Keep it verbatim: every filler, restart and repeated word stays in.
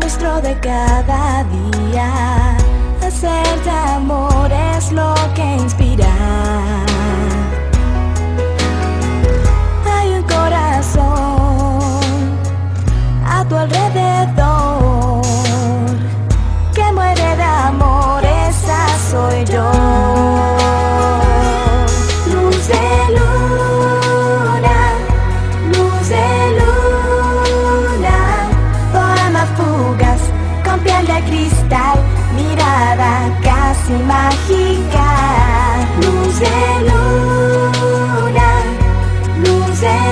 nuestro de cada día. Hacerte amor es lo que inspira. Hay un corazón a tu alrededor que muere de amor, esa soy yo. Luz de luna, luz de luna, poema fugaz con piel de cristal, mirada casi mágica. Luz de luna, luz de